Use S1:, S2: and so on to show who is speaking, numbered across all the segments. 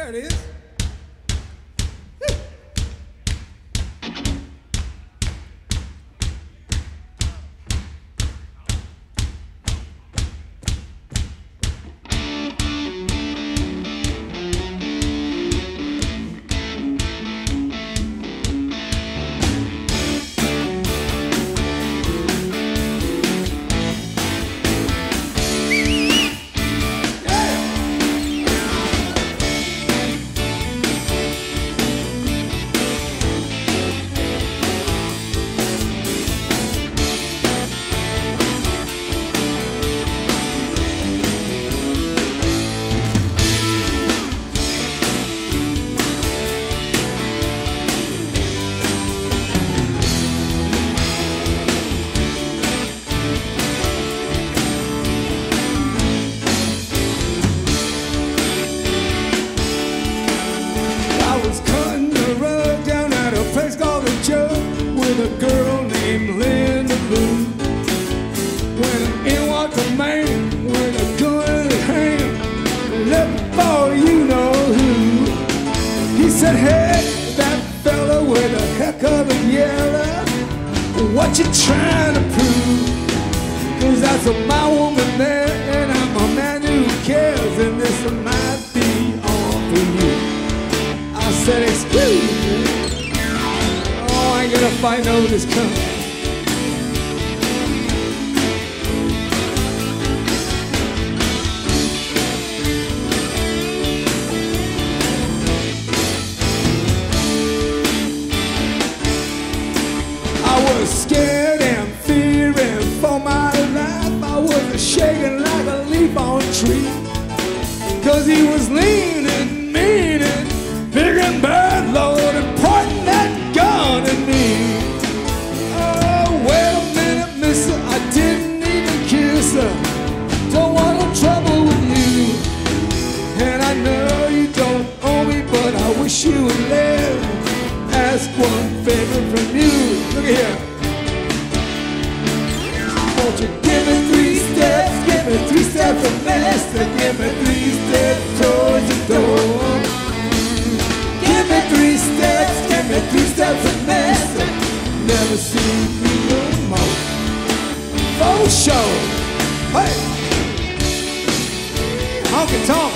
S1: There it is. What you trying to prove? 'Cause that's my woman there, and I'm a man who cares, and this might be all for you. I said, excuse me. Oh, I ain't gonna fight over this cup. Scared and fearing for my life. I was shaking like a leaf on a tree. 'Cause he was leaning, meaning, big and bad, Lord, and pointing that gun at me. Oh, wait a minute, mister, I didn't even kiss her. Don't want no trouble with you. And I know you don't owe me, but I wish you would live. Ask one favor from you. Look at here. Won't you give me 3 steps, give me 3 steps of master, give me 3 steps towards the door. Give me 3 steps, give me 3 steps of master, never see me no more. For sure. Hey! Honky tonk.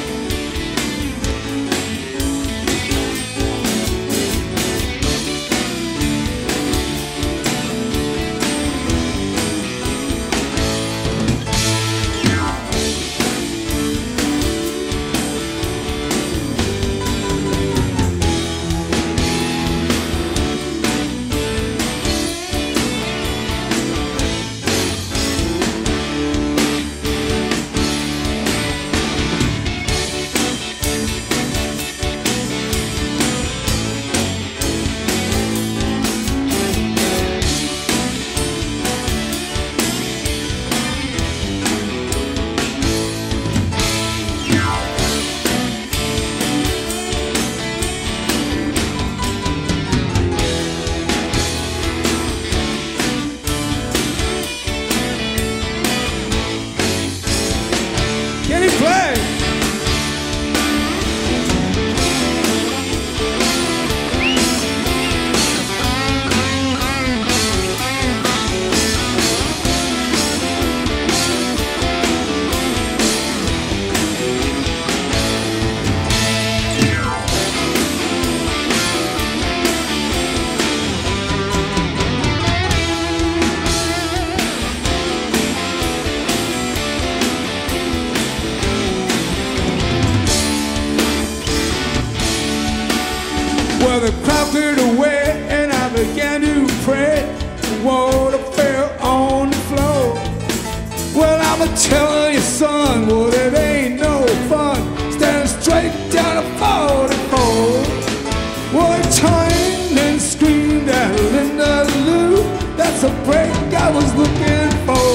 S1: Well, the crowd cleared away, and I began to pray. Water fell on the floor. Well, I'm telling you, son, well, it ain't no fun standing straight down a 44. Well, I turned and screamed at Linda Lou. That's a break I was looking for.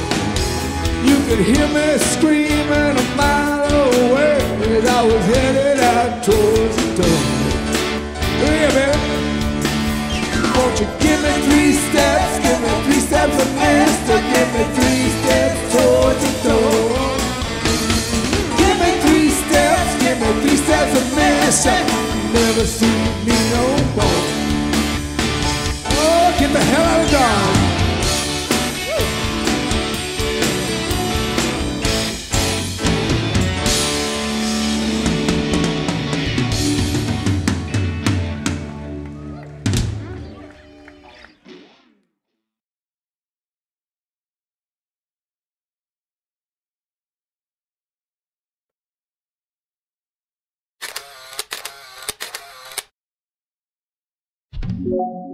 S1: You could hear me screaming a mile away as I was headed out towards the door. Yeah, baby. Won't you give me 3 steps, give me 3 steps of master, give me 3 steps towards the door. Give me 3 steps, give me 3 steps of
S2: you.